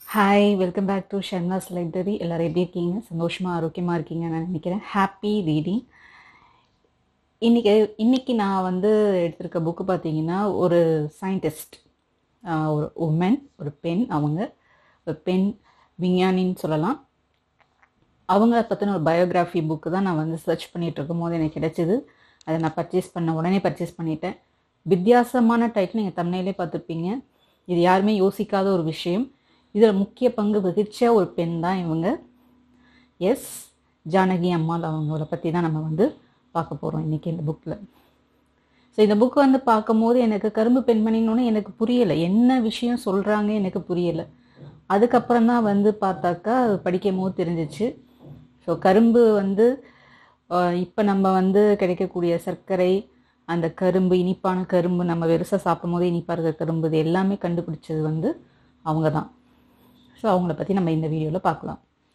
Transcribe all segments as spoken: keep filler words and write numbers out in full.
Hi, welcome back to Sharma's library. எல்லோரும் எப்படி இருக்கீங்க? சந்தோஷமாக ஆரோக்கியமாக இருக்கீங்கன்னு நான் நினைக்கிறேன். Happy reading. இன்றைக்கி இன்றைக்கி நான் வந்து எடுத்திருக்க புக்கு பார்த்தீங்கன்னா, ஒரு சயின்டிஸ்ட், ஒரு உமன், ஒரு பெண். அவங்க ஒரு பெண் விஞ்ஞானின்னு சொல்லலாம். அவங்கள பற்றின ஒரு பயோகிராஃபி புக்கு தான் நான் வந்து சர்ச் பண்ணிகிட்டு இருக்கும் போது எனக்கு கிடைச்சிது. அதை நான் பர்ச்சேஸ் பண்ண உடனே பர்ச்சேஸ் பண்ணிட்டேன். வித்தியாசமான டைட்டில் நீங்கள் தமிழ்லேயே பார்த்துருப்பீங்க. இது யாருமே யோசிக்காத ஒரு விஷயம். இதில் முக்கிய பங்கு வகிச்ச ஒரு பெண் தான் இவங்க. எஸ், ஜானகி அம்மாள். அவங்கள பற்றி தான் நம்ம வந்து பார்க்க போகிறோம் இன்றைக்கி இந்த புக்கில். ஸோ இந்த புக் வந்து பார்க்கும்போது எனக்கு கரும்பு பெண்மணின்னு எனக்கு புரியலை, என்ன விஷயம் சொல்கிறாங்க எனக்கு புரியலை. அதுக்கப்புறம் தான் வந்து பார்த்தாக்கா படிக்கும் போது தெரிஞ்சிச்சு. ஸோ கரும்பு வந்து இப்போ நம்ம வந்து கிடைக்கக்கூடிய சர்க்கரை, அந்த கரும்பு, இனிப்பான கரும்பு, நம்ம வெறுசாக சாப்பிடும் போது இனிப்பாக இருக்கிற கரும்பு, இது எல்லாமே கண்டுபிடிச்சது வந்து அவங்க தான். ஸோ அவங்கள பற்றி நம்ம இந்த வீடியோவில் பார்க்கலாம்.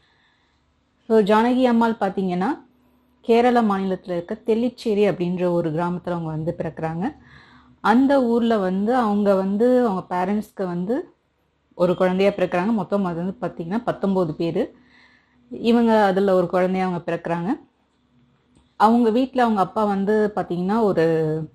ஸோ ஜானகி அம்மாள் பார்த்திங்கன்னா, கேரள மாநிலத்தில் இருக்க தெல்லிச்சேரி அப்படின்ற ஒரு கிராமத்தில் அவங்க வந்து பிறக்கிறாங்க. அந்த ஊரில் வந்து அவங்க வந்து அவங்க பேரண்ட்ஸ்க்கு வந்து ஒரு குழந்தையாக பிறக்கிறாங்க. மொத்தம் அது வந்து பார்த்திங்கன்னா பத்தொம்போது பேர். இவங்க அதில் ஒரு குழந்தைய அவங்க பிறக்கிறாங்க. அவங்க வீட்டில் அவங்க அப்பா வந்து பார்த்திங்கன்னா ஒரு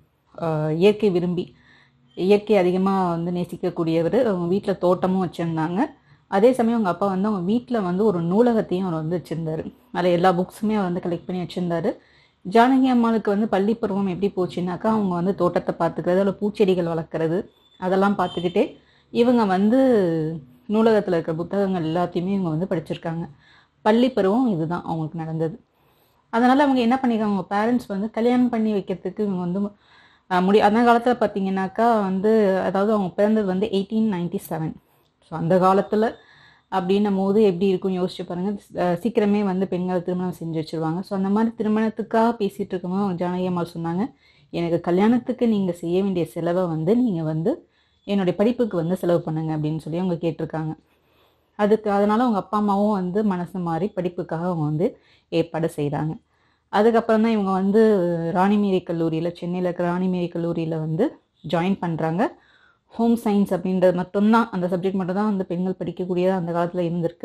இயற்கை விரும்பி, இயற்கை அதிகமாக வந்து நேசிக்கக்கூடியவர். அவங்க வீட்டில் தோட்டமும் வச்சுருந்தாங்க. அதே சமயம் அவங்க அப்பா வந்து அவங்க வீட்டில் வந்து ஒரு நூலகத்தையும் அவர் வந்து வச்சுருந்தார். அதில் எல்லா புக்ஸுமே அவர் வந்து கலெக்ட் பண்ணி வச்சுருந்தார். ஜானகி அம்மாளுக்கு வந்து பள்ளி பருவம் எப்படி போச்சுன்னாக்கா, அவங்க வந்து தோட்டத்தை பார்த்துக்கிறது, அதில் பூச்செடிகள் வளர்க்குறது, அதெல்லாம் பார்த்துக்கிட்டே இவங்க வந்து நூலகத்தில் இருக்கிற புத்தகங்கள் எல்லாத்தையுமே இவங்க வந்து படிச்சிருக்காங்க. பள்ளி பருவம் இதுதான் அவங்களுக்கு நடந்தது. அதனால் அவங்க என்ன பண்ணியிருக்காங்க, அவங்க பேரண்ட்ஸ் வந்து கல்யாணம் பண்ணி வைக்கிறதுக்கு இவங்க வந்து முடி அந்த காலத்தில் பார்த்திங்கனாக்கா வந்து, அதாவது அவங்க பிறந்தது வந்து எயிட்டீன் நைன்டி செவன். ஸோ அந்த காலத்தில் அப்படின்னும் போது எப்படி இருக்கும் யோசிச்சு பாருங்கள். சீக்கிரமே வந்து பெண்கள் திருமணம் செஞ்சு வச்சுருவாங்க. ஸோ அந்த மாதிரி திருமணத்துக்காக பேசிகிட்டு இருக்கும்போது ஜானகி அம்மாள் சொன்னாங்க, எனக்கு கல்யாணத்துக்கு நீங்கள் செய்ய வேண்டிய செலவை வந்து நீங்கள் வந்து என்னுடைய படிப்புக்கு வந்து செலவு பண்ணுங்க அப்படின்னு சொல்லி அவங்க கேட்டிருக்காங்க. அதுக்கு அதனால் அவங்க அப்பா அம்மாவும் வந்து மனசு மாறி படிப்புக்காக அவங்க வந்து ஏற்பாடு செய்கிறாங்க. அதுக்கப்புறம் தான் இவங்க வந்து ராணிமேரி கல்லூரியில், சென்னையில் இருக்கிற ராணிமேரி கல்லூரியில் வந்து ஜாயின் பண்ணுறாங்க. ஹோம் சயின்ஸ் அப்படின்றது மட்டும்தான், அந்த சப்ஜெக்ட் மட்டும் தான் வந்து பெண்கள் படிக்கக்கூடியதாக அந்த காலத்தில் இருந்திருக்கு.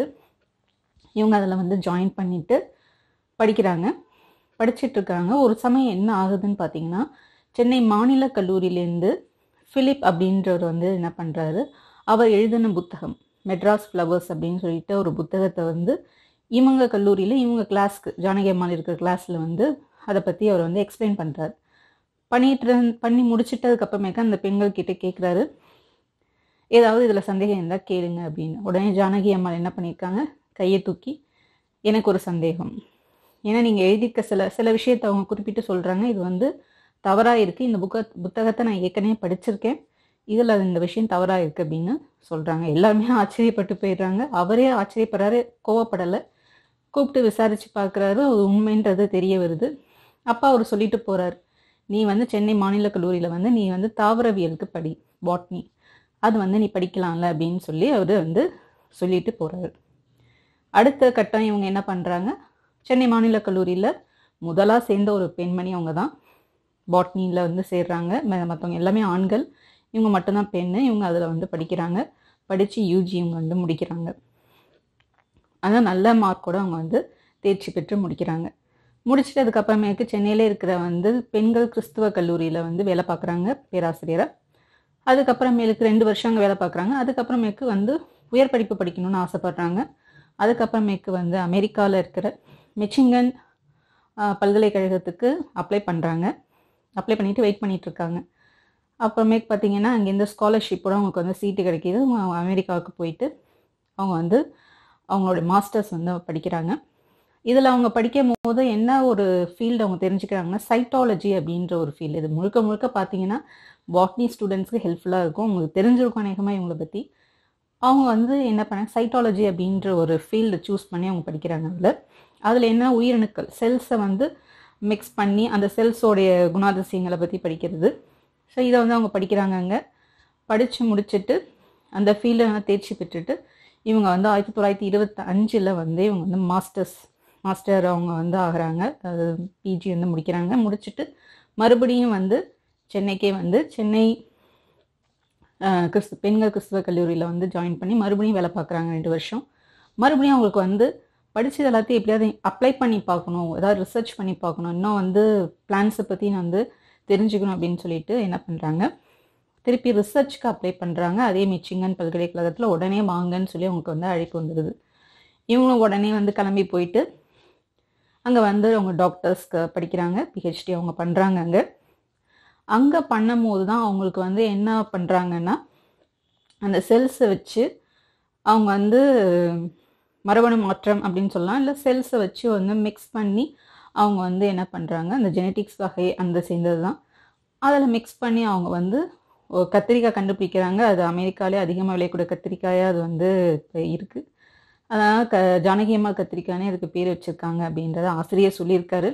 இவங்க அதில் வந்து ஜாயின் பண்ணிவிட்டு படிக்கிறாங்க, படிச்சிட்ருக்காங்க. ஒரு சமயம் என்ன ஆகுதுன்னு பார்த்தீங்கன்னா, சென்னை மாநில கல்லூரியிலேருந்து ஃபிலிப் அப்படின்றவர் வந்து என்ன பண்ணுறாரு, அவர் எழுதின புத்தகம் மெட்ராஸ் ஃப்ளவர்ஸ் அப்படின்னு சொல்லிட்டு ஒரு புத்தகத்தை வந்து இவங்க கல்லூரியில் இவங்க கிளாஸ்க்கு, ஜானகி அம்மாள் இருக்கிற கிளாஸில் வந்து அதை பற்றி அவர் வந்து எக்ஸ்பிளைன் பண்ணுறாரு. பண்ணிட்டு பண்ணி முடிச்சிட்டதுக்கப்புறமேக்கா அந்த பெண்கள் கிட்டே கேட்குறாரு, ஏதாவது இதில் சந்தேகம் இருந்தால் கேளுங்க அப்படின்னு. உடனே ஜானகி அம்மாள் என்ன பண்ணியிருக்காங்க, கையை தூக்கி, எனக்கு ஒரு சந்தேகம், ஏன்னா நீங்கள் எழுதிக்க சில சில விஷயத்தை அவங்க குறிப்பிட்டு சொல்கிறாங்க, இது வந்து தவறாக இருக்குது, இந்த புக்க புத்தகத்தை நான் ஏற்கனவே படிச்சிருக்கேன், இதில் இந்த விஷயம் தவறாக இருக்குது அப்படின்னு சொல்கிறாங்க. எல்லாருமே ஆச்சரியப்பட்டு போயிடுறாங்க. அவரே ஆச்சரியப்படுறாரு, கோவப்படலை. கூப்பிட்டு விசாரித்து பார்க்குறாரு, உண்மைன்றது தெரிய வருது. அப்பா அவர் சொல்லிட்டு போகிறார், நீ வந்து சென்னை மாநில கல்லூரியில் வந்து நீ வந்து தாவரவியலுக்கு படி, பாட்னி, அது வந்து நீ படிக்கலாம்ல அப்படின்னு சொல்லி அவர் வந்து சொல்லிட்டு போகிறாரு. அடுத்த கட்டம் இவங்க என்ன பண்ணுறாங்க, சென்னை மாநில கல்லூரியில் முதலாக சேர்ந்த ஒரு பெண்மணி அவங்க தான். பாட்னியில் வந்து சேர்றாங்க. மற்றவங்க எல்லாமே ஆண்கள், இவங்க மட்டும்தான் பெண்ணு. இவங்க அதில் வந்து படிக்கிறாங்க. படித்து யூஜி இவங்க வந்து முடிக்கிறாங்க. ஆனால் நல்ல மார்க்கோடு அவங்க வந்து தேர்ச்சி பெற்று முடிக்கிறாங்க. முடிச்சுட்டு அதுக்கப்புறமேக்கு சென்னையில் இருக்கிற வந்து பெண்கள் கிறிஸ்துவ கல்லூரியில் வந்து வேலை பார்க்குறாங்க பேராசிரியராக. அதுக்கப்புறமேலுக்கு ரெண்டு வருஷம் அங்கே வேலை பார்க்குறாங்க. அதுக்கப்புறமேக்கு வந்து உயர் படிப்பு படிக்கணும்னு ஆசைப்பட்றாங்க. அதுக்கப்புறமேக்கு வந்து அமெரிக்காவில் இருக்கிற மிச்சிகன் பல்கலைக்கழகத்துக்கு அப்ளை பண்ணுறாங்க. அப்ளை பண்ணிவிட்டு வெயிட் பண்ணிகிட்ருக்காங்க. அப்புறமேக்கு பார்த்திங்கன்னா அங்கேருந்து ஸ்காலர்ஷிப்போடு அவங்களுக்கு வந்து சீட்டு கிடைக்கிது. அவங்க அமெரிக்காவுக்கு போயிட்டு அவங்க வந்து அவங்களோட மாஸ்டர்ஸ் வந்து படிக்கிறாங்க. இதில் அவங்க படிக்கும் போது என்ன ஒரு ஃபீல்டு அவங்க தெரிஞ்சுக்கிறாங்கன்னா, சைட்டாலஜி அப்படின்ற ஒரு ஃபீல்டு. இது முழுக்க முழுக்க பார்த்தீங்கன்னா பாட்னி ஸ்டூடெண்ட்ஸ்க்கு ஹெல்ப்ஃபுல்லாக இருக்கும். அவங்களுக்கு தெரிஞ்சிருக்கும் அநேகமாக இவங்களை பற்றி. அவங்க வந்து என்ன பண்ணாங்க, சைட்டாலஜி அப்படின்ற ஒரு ஃபீல்டு சூஸ் பண்ணி அவங்க படிக்கிறாங்க. அதில் அதில் என்ன உயிரணுக்கள், செல்ஸை வந்து மிக்ஸ் பண்ணி அந்த செல்ஸோடைய குணாதிசயங்களை பற்றி படிக்கிறது. ஸோ இதை வந்து அவங்க படிக்கிறாங்க. அங்கே படித்து முடிச்சுட்டு அந்த ஃபீல்டை தேர்ச்சி பெற்றுட்டு இவங்க வந்து ஆயிரத்தி தொள்ளாயிரத்தி இருபத்தி அஞ்சில் வந்து இவங்க வந்து மாஸ்டர்ஸ் மாஸ்டர் அவங்க வந்து ஆகிறாங்க. அது பிஜி வந்து முடிக்கிறாங்க. முடிச்சுட்டு மறுபடியும் வந்து சென்னைக்கே வந்து சென்னை கிறிஸ்து பெண்கள் கிறிஸ்துவ கல்லூரியில் வந்து ஜாயின் பண்ணி மறுபடியும் வேலை பார்க்குறாங்க ரெண்டு வருஷம். மறுபடியும் அவங்களுக்கு வந்து படித்தது எல்லாத்தையும் எப்படியாவது அப்ளை பண்ணி பார்க்கணும், ஏதாவது ரிசர்ச் பண்ணி பார்க்கணும், இன்னும் வந்து பிளான்ஸை பற்றி நான் வந்து தெரிஞ்சுக்கணும் அப்படின்னு சொல்லிட்டு என்ன பண்ணுறாங்க, திருப்பி ரிசர்ச்க்கு அப்ளை பண்ணுறாங்க. அதே மிச்சிங்கன் பல்கலைக்கழகத்தில் உடனே வாங்கன்னு சொல்லி அவங்களுக்கு வந்து அழைப்பு வந்துடுது. இவங்களும் உடனே வந்து கிளம்பி போயிட்டு அங்கே வந்து அவங்க டாக்டர்ஸ்க்கு படிக்கிறாங்க, பிஹெச்டி அவங்க பண்ணுறாங்க. அங்கே அங்கே பண்ணும் போது தான் அவங்களுக்கு வந்து என்ன பண்ணுறாங்கன்னா, அந்த செல்ஸை வச்சு அவங்க வந்து மரபணு மாற்றம் அப்படின்னு சொல்லலாம், இல்லை செல்ஸை வச்சு வந்து மிக்ஸ் பண்ணி அவங்க வந்து என்ன பண்ணுறாங்க, அந்த ஜெனட்டிக்ஸ் வகை அந்த சேர்ந்தது தான், அதில் மிக்ஸ் பண்ணி அவங்க வந்து ஒரு கத்திரிக்காய் கண்டுபிடிக்கிறாங்க. அது அமெரிக்காவிலே அதிகமாக விளையக்கூடிய கத்திரிக்காயாக அது வந்து இப்போ இருக்குது. அதனால் க ஜானகி அம்மாள் கத்திரிக்காய்னே அதுக்கு பேர் வச்சுருக்காங்க அப்படின்றத ஆசிரியர் சொல்லியிருக்காரு.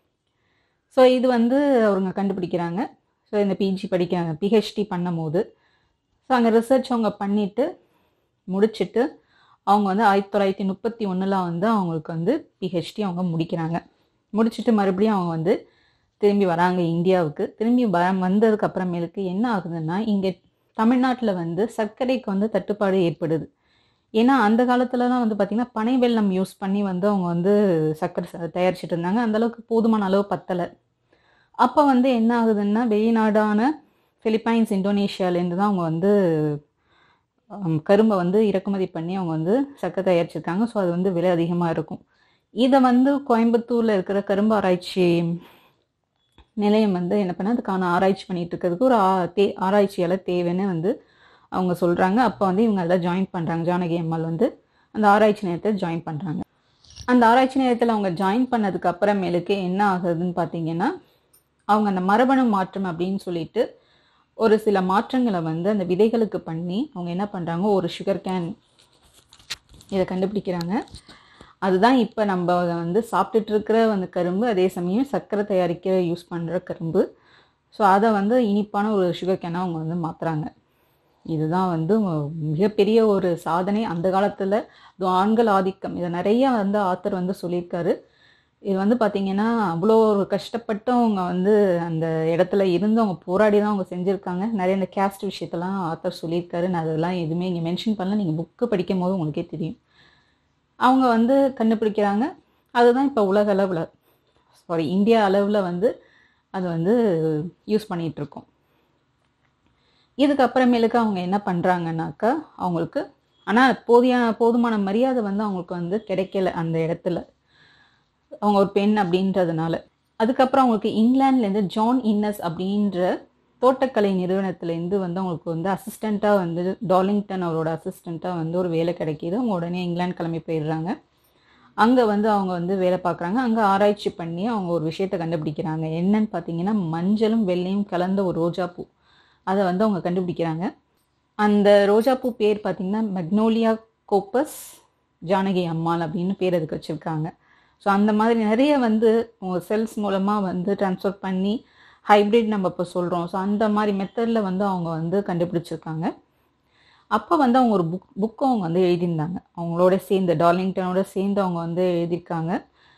ஸோ இது வந்து அவங்க கண்டுபிடிக்கிறாங்க. ஸோ இந்த பிஜி படிக்க பிஹெச்டி பண்ணும் போது ஸோ அங்கே ரிசர்ச் அவங்க பண்ணிவிட்டு முடிச்சுட்டு அவங்க வந்து ஆயிரத்தி தொள்ளாயிரத்தி முப்பத்தி ஒன்றில் வந்து அவங்களுக்கு வந்து பிஹெச்டி அவங்க முடிக்கிறாங்க. முடிச்சுட்டு மறுபடியும் அவங்க வந்து திரும்பி வராங்க இந்தியாவுக்கு. திரும்பி வ வந்ததுக்கு அப்புறமேலுக்கு என்ன ஆகுதுன்னா, இங்கே தமிழ்நாட்டில் வந்து சர்க்கரைக்கு வந்து தட்டுப்பாடு ஏற்படுது. ஏன்னா அந்த காலத்துலலாம் வந்து பார்த்திங்கன்னா பனை வெல்லம் யூஸ் பண்ணி வந்து அவங்க வந்து சர்க்கரை தயாரிச்சுட்டு இருந்தாங்க. அந்தளவுக்கு போதுமான அளவு பத்தலை. அப்போ வந்து என்ன ஆகுதுன்னா, வெளிநாடான பிலிப்பைன்ஸ், இந்தோனேஷியாவிலேருந்து தான் அவங்க வந்து கரும்பை வந்து இறக்குமதி பண்ணி அவங்க வந்து சர்க்கரை தயாரிச்சிருக்காங்க. ஸோ அது வந்து விலை அதிகமாக இருக்கும். இதை வந்து கோயம்புத்தூரில் இருக்கிற கரும்பு ஆராய்ச்சி நிலையம் வந்து என்ன பண்ணால் அதுக்கான ஆராய்ச்சி பண்ணிகிட்டு இருக்கிறதுக்கு ஒரு ஆ தே ஆராய்ச்சியாளர் தேவைன்னு வந்து அவங்க சொல்கிறாங்க. அப்போ வந்து இவங்க எல்லாம் ஜாயின் பண்ணுறாங்க. ஜானகி அம்மாள் வந்து அந்த ஆராய்ச்சி நிலையத்தில் ஜாயின் பண்ணுறாங்க. அந்த ஆராய்ச்சி நிலையத்தில் அவங்க ஜாயின் பண்ணதுக்கு அப்புறமேலுக்கு என்ன ஆகுதுன்னு பார்த்தீங்கன்னா, அவங்க அந்த மரபணு மாற்றம் அப்படின்னு சொல்லிட்டு ஒரு சில மாற்றங்களை வந்து அந்த விதைகளுக்கு பண்ணி அவங்க என்ன பண்ணுறாங்க, ஒரு சுகர் கேன் இதை கண்டுபிடிக்கிறாங்க. அதுதான் இப்போ நம்ம வந்து சாப்பிட்டுட்டு இருக்கிற அந்த கரும்பு, அதே சமயம் சர்க்கரை தயாரிக்க யூஸ் பண்ணுற கரும்பு. ஸோ அதை வந்து இனிப்பான ஒரு சுகர் கேனாக அவங்க வந்து மாற்றுறாங்க. இதுதான் வந்து மிகப்பெரிய ஒரு சாதனை அந்த காலத்தில். ஆண்கள் ஆதிக்கம் இதை நிறைய வந்து ஆத்தர் வந்து சொல்லியிருக்காரு. இது வந்து பார்த்திங்கன்னா அவ்வளோ ஒரு கஷ்டப்பட்டு அவங்க வந்து அந்த இடத்துல இருந்து அவங்க போராடி தான் அவங்க செஞ்சுருக்காங்க. நிறைய இந்த கேஸ்ட் விஷயத்தெல்லாம் ஆத்தர் சொல்லியிருக்காரு. நான் அதெல்லாம் எதுவுமே இங்கே மென்ஷன் பண்ணல, நீங்கள் புக்கு படிக்கும் போது உங்களுக்கே தெரியும். அவங்க வந்து கண்டுபிடிக்கிறாங்க. அதுதான் இப்போ உலக அளவில், சாரி இந்தியா அளவில் வந்து அது வந்து யூஸ் பண்ணிகிட்ருக்கோம். இதுக்கப்புறமேலுக்கு அவங்க என்ன பண்ணுறாங்கன்னாக்கா, அவங்களுக்கு ஆனால் போதிய போதுமான மரியாதை வந்து அவங்களுக்கு வந்து கிடைக்கல அந்த இடத்துல, அவங்க ஒரு பெண் அப்படின்றதுனால. அதுக்கப்புறம் அவங்களுக்கு இங்கிலாந்துலேருந்து ஜான் இன்னஸ் அப்படின்ற தோட்டக்கலை நிறுவனத்துலேருந்து வந்து அவங்களுக்கு வந்து அசிஸ்டண்ட்டாக வந்து டார்லிங்டன் அவரோட அசிஸ்டண்ட்டாக வந்து ஒரு வேலை கிடைக்கிது. அவங்க உடனே இங்கிலாந்து கிளம்பி போயிடுறாங்க. அங்கே வந்து அவங்க வந்து வேலை பார்க்குறாங்க. அங்கே ஆராய்ச்சி பண்ணி அவங்க ஒரு விஷயத்தை கண்டுபிடிக்கிறாங்க. என்னன்னு பார்த்தீங்கன்னா, மஞ்சளும் வெள்ளையும் கலந்த ஒரு ரோஜாப்பூ, அதை வந்து அவங்க கண்டுபிடிக்கிறாங்க. அந்த ரோஜாப்பூ பேர் பார்த்திங்கன்னா மெக்னோலியா கோப்பஸ் ஜானகி அம்மாள் அப்படின்னு பேர் அதுக்கு வச்சுருக்காங்க. ஸோ அந்த மாதிரி நிறைய வந்து செல்ஸ் மூலமாக வந்து ட்ரான்ஸ்ஃபர் பண்ணி ஹைப்ரிட் நம்ம இப்போ சொல்கிறோம். ஸோ அந்த மாதிரி மெத்தடில் வந்து அவங்க வந்து கண்டுபிடிச்சிருக்காங்க. அப்போ வந்து அவங்க ஒரு புக் புக்கும் அவங்க வந்து எழுதியிருந்தாங்க. அவங்களோட சேர்ந்து டார்லிங்டனோட சேர்ந்து அவங்க வந்து எழுதியிருக்காங்க.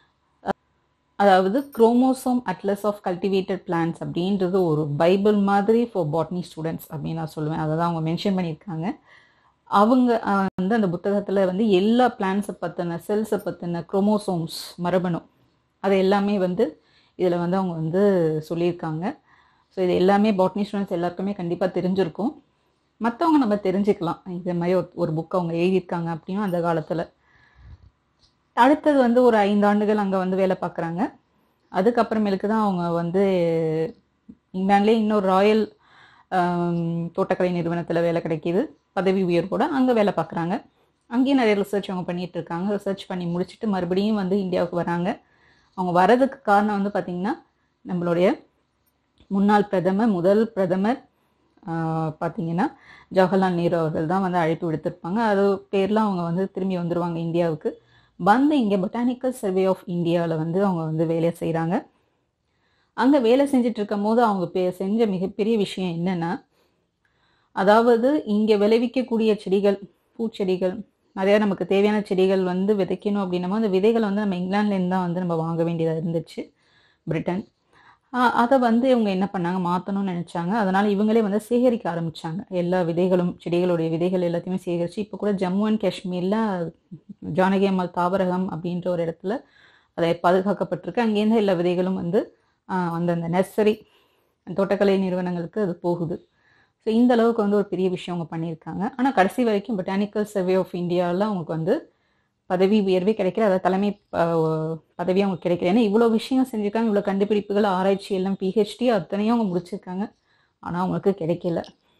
அதாவது chromosome atlas of cultivated plants அப்படின்றது ஒரு பைபிள் மாதிரி ஃபார் பாட்னி ஸ்டூடெண்ட்ஸ் அப்படின்னு நான் சொல்லுவேன். அதை தான் அவங்க மென்ஷன் பண்ணியிருக்காங்க. அவங்க வந்து அந்த புத்தகத்தில் வந்து எல்லா பிளான்ட்ஸை பற்றின, செல்ஸை பற்றின, குரோமோசோம்ஸ் மரபணு அது எல்லாமே வந்து இதில் வந்து அவங்க வந்து சொல்லியிருக்காங்க. ஸோ இது எல்லாமே பாட்னி ஸ்டூடெண்ட்ஸ் எல்லாருக்குமே கண்டிப்பாக தெரிஞ்சிருக்கும். மற்றவங்க நம்ம தெரிஞ்சுக்கலாம், இதே மாதிரி ஒரு ஒரு புக் அவங்க எழுதியிருக்காங்க அப்படின்னா அந்த காலத்தில். அடுத்தது வந்து ஒரு ஐந்து ஆண்டுகள் அங்கே வந்து வேலை பார்க்குறாங்க. அதுக்கப்புறமேலுக்கு தான் அவங்க வந்து இங்கிலாந்துலேயே இன்னொரு ராயல் தோட்டக்கலை நிறுவனத்தில் வேலை கிடைக்கிது, பதவி உயர்வோட அங்கே வேலை பார்க்குறாங்க. அங்கேயும் நிறைய ரிசர்ச் அவங்க பண்ணிகிட்டு இருக்காங்க. ரிசர்ச் பண்ணி முடிச்சுட்டு மறுபடியும் வந்து இந்தியாவுக்கு வராங்க. அவங்க வர்றதுக்கு காரணம் வந்து பார்த்திங்கன்னா, நம்மளுடைய முன்னாள் பிரதமர், முதல் பிரதமர் பார்த்திங்கன்னா ஜவஹர்லால் நேரு அவர்கள் தான் வந்து அழைப்பு விடுத்திருப்பாங்க. அது பேரில் அவங்க வந்து திரும்பி வந்துடுவாங்க இந்தியாவுக்கு. வந்து இங்கே பொட்டானிக்கல் சர்வே ஆஃப் இந்தியாவில் வந்து அவங்க வந்து வேலை செய்கிறாங்க. அங்கே வேலை செஞ்சுட்டு இருக்கும் போது அவங்க பே செஞ்ச மிகப்பெரிய விஷயம் என்னென்னா, அதாவது இங்கே விளைவிக்கக்கூடிய செடிகள், பூச்செடிகள், நிறையா நமக்கு தேவையான செடிகள் வந்து விதைக்கணும் அப்படின்னமோ அந்த விதைகளை வந்து நம்ம இங்கிலாந்துலேருந்து தான் வந்து நம்ம வாங்க வேண்டியதாக இருந்துச்சு, பிரிட்டன். அதை வந்து இவங்க என்ன பண்ணாங்க, மாற்றணும்னு நினச்சாங்க. அதனால் இவங்களே வந்து சேகரிக்க ஆரம்பித்தாங்க. எல்லா விதைகளும், செடிகளுடைய விதைகள் எல்லாத்தையுமே சேகரித்து இப்போ கூட ஜம்மு அண்ட் காஷ்மீரில் ஜானகி அம்மாள் தாவரகம் அப்படின்ற ஒரு இடத்துல அதை பாதுகாக்கப்பட்டிருக்கு. அங்கேருந்து எல்லா விதைகளும் வந்து அந்தந்த நர்சரி தோட்டக்கலை நிறுவனங்களுக்கு அது போகுது. ஸோ இந்த அளவுக்கு வந்து ஒரு பெரிய விஷயம் அவங்க பண்ணியிருக்காங்க. ஆனால் கடைசி வரைக்கும் பொட்டானிக்கல் சர்வே ஆஃப் இந்தியாவில் அவங்களுக்கு வந்து பதவி உயர்வே கிடைக்கல, அதாவது தலைமை பதவி அவங்களுக்கு கிடைக்கல. ஏன்னா இவ்வளோ விஷயம் செஞ்சுருக்காங்க, இவ்வளோ கண்டுபிடிப்புகள், ஆராய்ச்சி எல்லாம், பிஹெச்டி அத்தனையும் அவங்க முடிச்சிருக்காங்க. ஆனால் அவங்களுக்கு கிடைக்கல.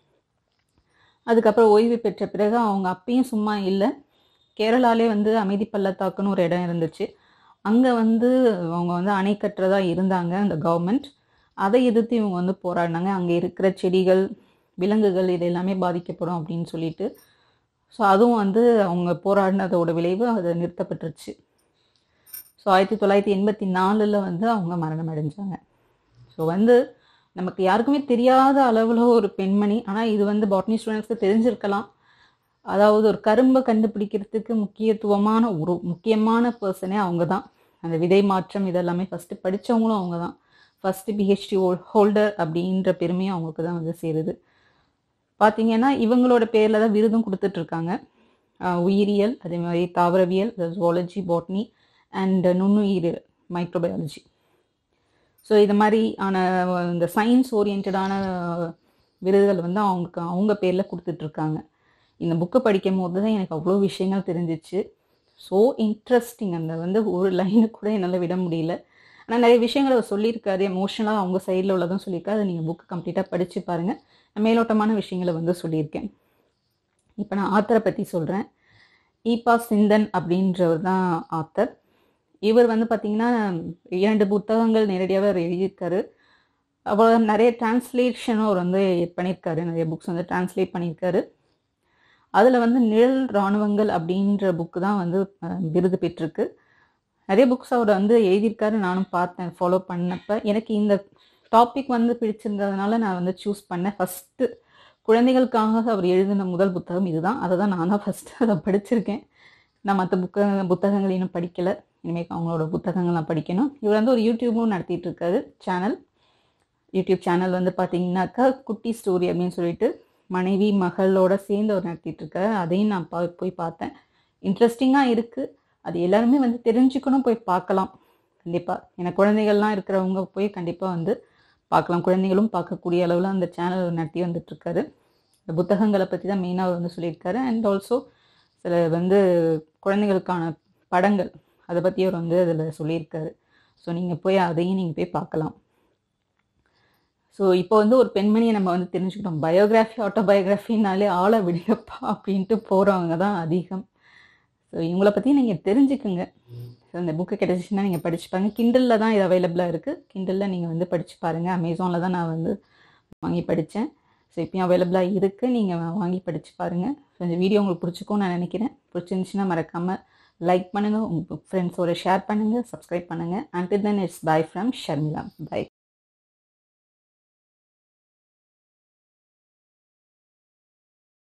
அதுக்கப்புறம் ஓய்வு பெற்ற பிறகு அவங்க அப்பயும் சும்மா இல்லை. கேரளாலே வந்து அமைதி பள்ளத்தாக்குன்னு ஒரு இடம் இருந்துச்சு. அங்கே வந்து அவங்க வந்து அணை கட்டுறதா இருந்தாங்க அந்த கவர்மெண்ட். அதை எதிர்த்து இவங்க வந்து போராடினாங்க. அங்கே இருக்கிற செடிகள், விலங்குகள் இது எல்லாமே பாதிக்கப்படும் அப்படின்னு சொல்லிட்டு. ஸோ அதுவும் வந்து அவங்க போராடினதோட விளைவு அதை நிறுத்தப்பட்டுருச்சு. ஸோ ஆயிரத்தி தொள்ளாயிரத்தி எண்பத்தி நாலில் வந்து அவங்க மரணம் அடைஞ்சாங்க. ஸோ வந்து நமக்கு யாருக்குமே தெரியாத அளவில் ஒரு பெண்மணி. ஆனால் இது வந்து பாட்னி ஸ்டூடெண்ட்ஸ்க்கு தெரிஞ்சிருக்கலாம். அதாவது ஒரு கரும்பை கண்டுபிடிக்கிறதுக்கு முக்கியத்துவமான ஒரு முக்கியமான பர்சனே அவங்க தான். அந்த விதை மாற்றம் இதெல்லாமே ஃபஸ்ட்டு படித்தவங்களும் அவங்க தான். ஃபஸ்ட்டு பிஹெச்டி ஹோல்டர் அப்படின்ற பெருமையும் அவங்களுக்கு தான் வந்து சேருது. பார்த்தீங்கன்னா இவங்களோட பேரில் தான் விருதும் கொடுத்துட்ருக்காங்க. உயிரியல், அதே மாதிரி தாவரவியல், ஜுவாலஜி, பாட்னி அண்ட் நுண்ணுயிர், மைக்ரோபயாலஜி. ஸோ இது மாதிரி ஆன இந்த சயின்ஸ் ஓரியன்டான விருதுகள் வந்து அவங்களுக்கு அவங்க பேரில் கொடுத்துட்ருக்காங்க. இந்த புக்கை படிக்கும் போது தான் எனக்கு அவ்வளோ விஷயங்கள் தெரிஞ்சிச்சு. So interesting. அந்த வந்து ஒரு லைனு கூட என்னால் விட முடியல. ஆனால் நிறைய விஷயங்கள் அவர் சொல்லியிருக்காரு, எமோஷனலாக அவங்க சைடில் உள்ளதும் சொல்லியிருக்காரு. அதை நீங்கள் புக்கு கம்ப்ளீட்டாக படித்து பாருங்கள். நான் மேலோட்டமான விஷயங்களை வந்து சொல்லியிருக்கேன். இப்போ நான் ஆத்தரை பற்றி சொல்கிறேன். E.Pa.Sinthan அப்படின்றவர் தான் ஆத்தர். இவர் வந்து பார்த்திங்கன்னா இரண்டு புத்தகங்கள் நேரடியாக அவர் எழுதியிருக்காரு. அவர் நிறைய டிரான்ஸ்லேஷனும் அவர் வந்து பண்ணியிருக்காரு. நிறைய புக்ஸ் வந்து டிரான்ஸ்லேட் பண்ணியிருக்காரு. அதில் வந்து நிழல் இராணுவங்கள் அப்படின்ற புக்கு தான் வந்து விருது பெற்றிருக்கு. நிறைய புக்ஸ் அவர் வந்து எழுதியிருக்காரு, நானும் பார்த்தேன் ஃபாலோ பண்ணப்போ. எனக்கு இந்த டாபிக் வந்து பிடிச்சிருந்ததுனால நான் வந்து சூஸ் பண்ணேன். ஃபஸ்ட்டு குழந்தைகளுக்காக அவர் எழுதின முதல் புத்தகம் இதுதான். அதை தான் நான் தான் ஃபஸ்ட்டு அதை படிச்சிருக்கேன். நான் மற்ற புக்க புத்தகங்கள் இன்னும் படிக்கலை. இனிமேல் அவங்களோட புத்தகங்கள் நான் படிக்கணும். இவர் வந்து ஒரு யூடியூப்பும் நடத்திட்டு இருக்காரு சேனல். யூடியூப் சேனல் வந்து பார்த்தீங்கன்னாக்கா குட்டி ஸ்டோரி அப்படின்னு சொல்லிட்டு மனைவி மகளோட சேர்ந்து அவர் நடத்திட்டு இருக்காரு. அதையும் நான் பா போய் பார்த்தேன். இன்ட்ரெஸ்டிங்காக இருக்குது. அது எல்லாருமே வந்து தெரிஞ்சுக்கணும், போய் பார்க்கலாம் கண்டிப்பாக. ஏன்னா குழந்தைகள்லாம் இருக்கிறவங்க போய் கண்டிப்பாக வந்து பார்க்கலாம். குழந்தைகளும் பார்க்கக்கூடிய அளவில் அந்த சேனல் நடத்தி வந்துட்டுருக்காரு. இந்த புத்தகங்களை பற்றி தான் மெயினாக அவர் வந்து சொல்லியிருக்காரு. அண்ட் ஆல்சோ சில வந்து குழந்தைகளுக்கான படங்கள் அதை பற்றி அவர் வந்து அதில் சொல்லியிருக்காரு. ஸோ நீங்கள் போய் அதையும் நீங்கள் போய் பார்க்கலாம். ஸோ இப்போ வந்து ஒரு பெண்மணியை நம்ம வந்து தெரிஞ்சுக்கிட்டோம். பயோகிராஃபி, ஆட்டோபயோகிராஃபினாலே ஆளை விடுங்கப்பா அப்படின்ட்டு போகிறவங்க தான் அதிகம். ஸோ இவங்களை பற்றி நீங்கள் தெரிஞ்சுக்குங்க. ஸோ இந்த புக்கு கிடச்சிச்சின்னா நீங்கள் படிச்சு பாருங்கள். கிண்டலில் தான் இது அவைலபிளாக இருக்குது. கிண்டலில் நீங்கள் வந்து படித்து பாருங்கள். அமேசானில் தான் நான் வந்து வாங்கி படித்தேன். ஸோ இப்போயும் அவைலபிளாக இருக்குது. நீங்கள் வாங்கி படித்து பாருங்கள். ஸோ இந்த வீடியோ உங்களுக்கு பிடிச்சிக்கும்னு நான் நினைக்கிறேன். பிடிச்சிருந்துச்சின்னா மறக்காமல் லைக் பண்ணுங்கள், உங்கள் ஃப்ரெண்ட்ஸோட ஷேர் பண்ணுங்கள், சப்ஸ்கிரைப் பண்ணுங்கள். Until then it's bye from Sharmila. By.